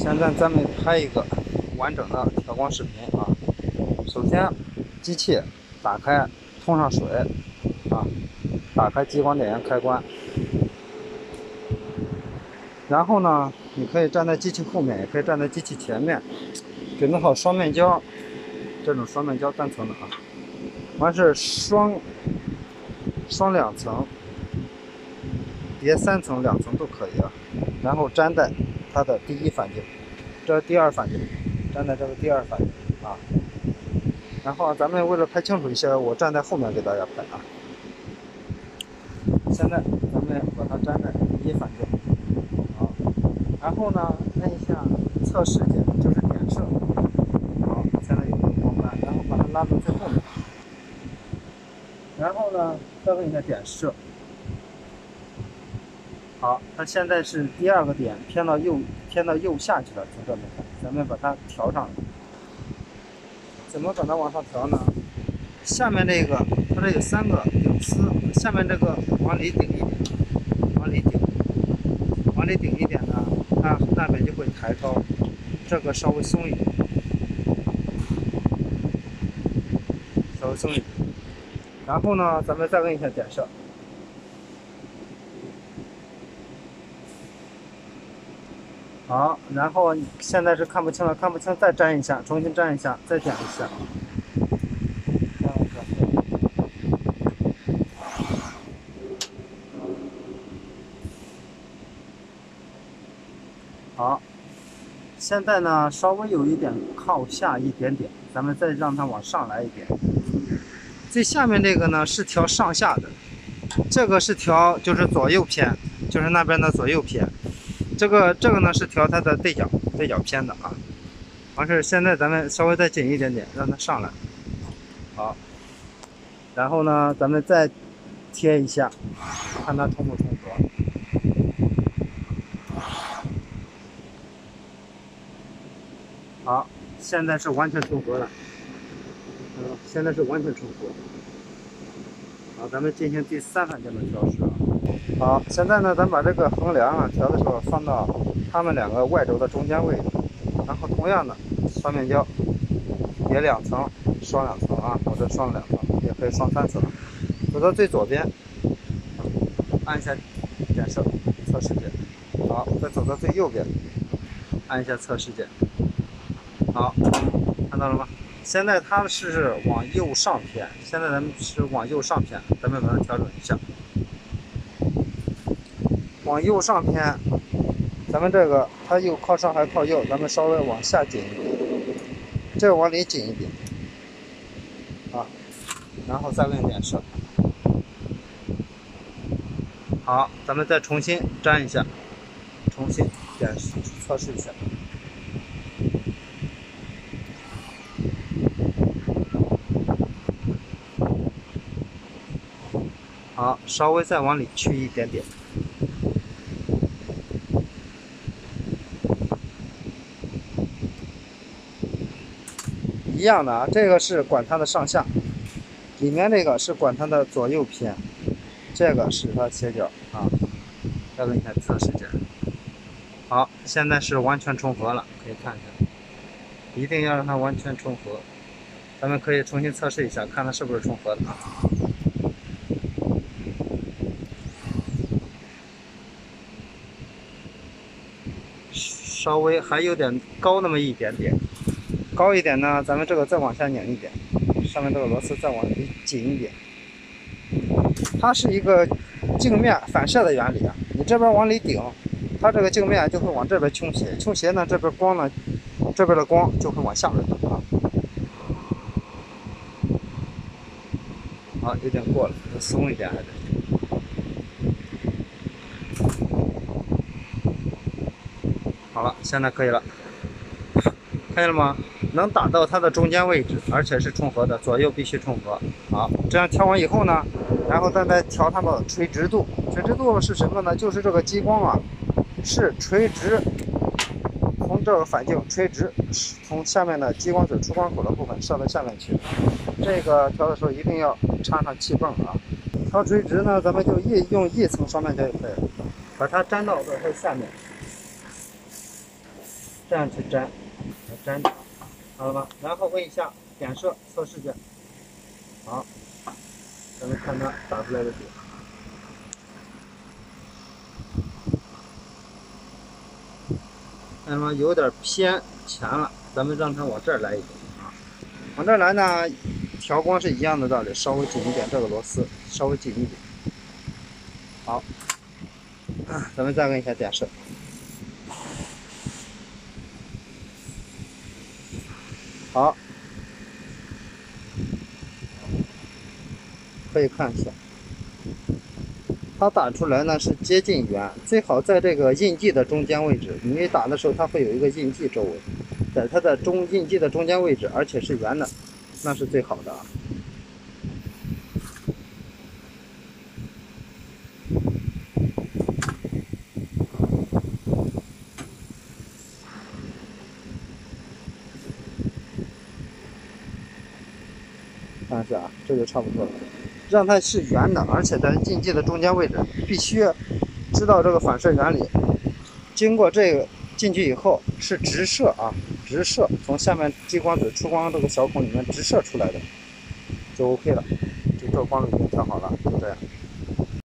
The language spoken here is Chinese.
现在咱们拍一个完整的调光视频啊。首先，机器打开，通上水啊，打开激光点烟开关。然后呢，你可以站在机器后面，也可以站在机器前面，准备好双面胶，这种双面胶单层的啊，完是双两层，别3层2层都可以啊。然后粘在它的第一反镜，这是第二反镜，粘在这个第二反镜啊。然后咱们为了拍清楚一些，我站在后面给大家拍啊。现在咱们把它粘在第一反镜，好，然后呢按一下测视键，就是点射，好，现在有个光斑，然后把它拉到最后面，然后呢再按一下点射。好，它现在是第2个点偏到右下去了，从这边看，咱们把它调上来。怎么把它往上调呢？下面这个它这有3个顶丝，下面这个往里顶一点，往里顶一点呢，它那边就会抬高，这个稍微松一点，稍微松一点。然后呢，咱们再摁一下点射。好，然后现在是看不清了，看不清再粘一下，重新粘一下，再点一下。好，现在呢稍微有一点靠下一点点，咱们再让它往上来一点。最下面这个呢是调上下的，这个是调就是左右偏，就是那边的左右偏。这个呢是调它的对角偏的啊。完事现在咱们稍微再紧一点点，让它上来。好，然后呢咱们再贴一下，看它重不重合。好，现在是完全重合了。现在是完全重合。好，咱们进行第3反镜的调试啊。好，现在呢，咱把这个横梁啊调的时候放到它们2个外轴的中间位置，然后同样的双面胶叠2层，双2层啊，或者双2层，也可以双3层。走到最左边，按一下点射测试键。好，再走到最右边，按一下测试键。好，看到了吗？现在它是往右上偏，现在咱们是往右上偏，咱们把它调整一下。往右上偏，咱们这个它又靠上还靠右，咱们稍微往下紧一点，这个往里紧一点，啊，然后再摁点射。好，咱们再重新粘一下，重新点测试一下。好，稍微再往里去一点点。一样的啊，这个是管它的上下，里面这个是管它的左右偏，这个是它切角啊。再摁一下测试键。好，现在是完全重合了，可以看一下，一定要让它完全重合。咱们可以重新测试一下，看它是不是重合的啊。稍微还有点高那么一点点，高一点呢，咱们这个再往下拧一点，上面这个螺丝再往里紧一点。它是一个镜面反射的原理啊，你这边往里顶，它这个镜面就会往这边倾斜，倾斜呢，这边光呢，这边的光就会往下边走啊。好，有点过了，再松一点还得。好了，现在可以了，看见了吗？能打到它的中间位置，而且是重合的，左右必须重合。好，这样调完以后呢，然后再来调它的垂直度。垂直度是什么呢？就是这个激光啊，是垂直，从这个反镜垂直，从下面的激光嘴出光口的部分射到下面去。这个调的时候一定要插上气泵啊。调垂直呢，咱们就用1层双面胶就可以了，把它粘到这下面。 这样去粘，粘住，好了吧？然后问一下点射测试卷，好，咱们看它打出来的点。看到吗？有点偏前了，咱们让它往这儿来一点啊。往这儿来呢，调光是一样的道理，稍微紧一点，这个螺丝稍微紧一点。好，咱们再问一下点射。好，可以看一下，它打出来呢是接近圆，最好在这个印记的中间位置。你打的时候，它会有一个印记周围，在它的印记的中间位置，而且是圆的，那是最好的啊。看一下啊，这就差不多了。让它是圆的，而且在印记的中间位置，必须知道这个反射原理。经过这个进去以后是直射啊，直射从下面激光嘴出光这个小孔里面直射出来的，就 OK 了。就这光已经调好了，就这样。